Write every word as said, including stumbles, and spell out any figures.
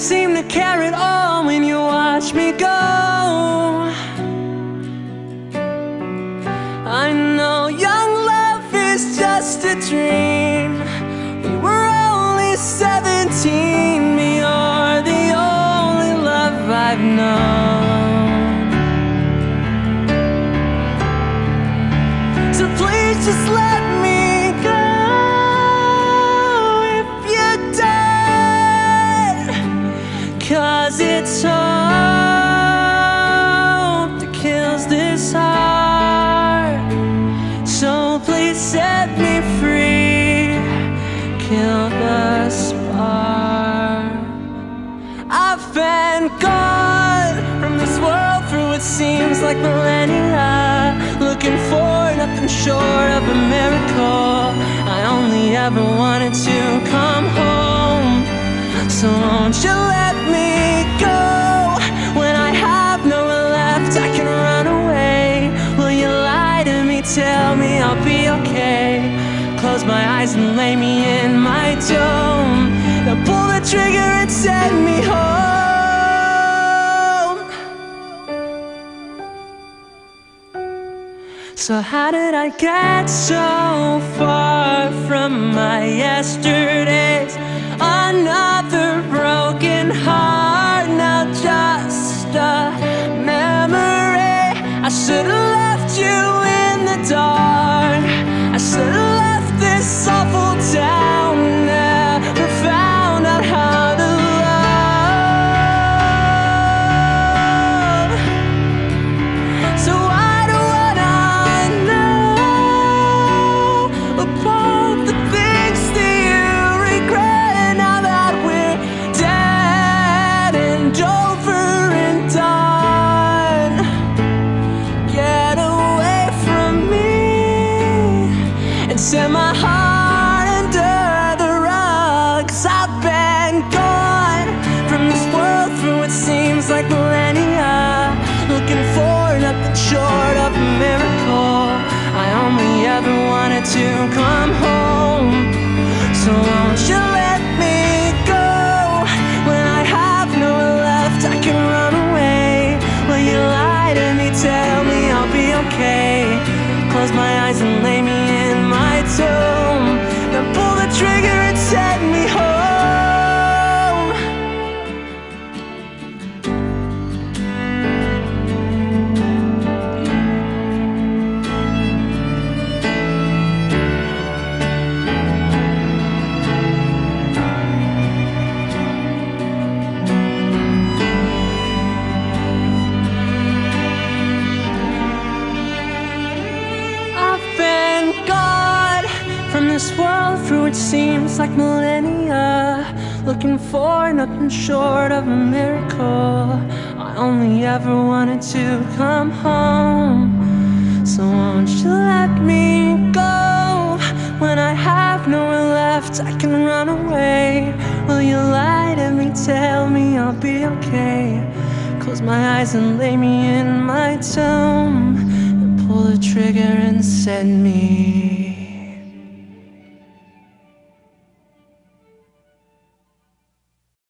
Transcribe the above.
seem to care at all when you watch me go. I know young love is just a dream. We were only seventeen, but you're the only love I've known. So please just let me go if you dare, 'cause it's hope that kills this heart. So please set me free, kill the spark. I've been gone from this world through what seems like millennia, looking for nothing short of a miracle. I only ever wanted to come home. So won't you let me go? When I have nowhere left, I can run away. Will you lie to me, tell me I'll be okay? Close my eyes and lay me in my dome. Now pull the trigger and send me home. So how did I get so far from my yesterdays? Another broken heart, now just a memory. I should have left you in the dark. I should have left this awful town. Never found out how to love. So why do I know about the things that you regret now that we're dead and over and done? Get away from me and set my heart under the rug. 'Cause I've been gone from this world through what seems like millennia, looking for nothing short of a miracle. I only ever wanted to come home. So won't you let me go? When I have nowhere left, I can run away. Will you lie to me, tell me I'll be okay? Close my eyes and lay me in my tomb. Then pull the trigger and set me home. I've been gone from this world through what seems like millennia, looking for nothing short of a miracle. I only ever wanted to come home. So won't you let me go? When I have nowhere left, I can run away. Will you lie to me, tell me I'll be okay? Close my eyes and lay me in my tomb. Then pull the trigger and send me